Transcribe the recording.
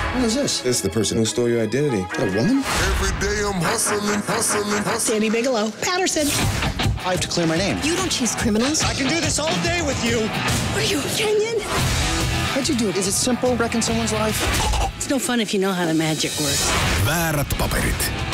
Who is this? It's the person who stole your identity. A woman? Every day I'm hustling. Sandy Bigelow, Patterson. I have to clear my name. You don't chase criminals. I can do this all day with you. Are you Kenyan? How'd you do it? Is it simple, wrecking someone's life? It's no fun if you know how the magic works. Väärät paperit.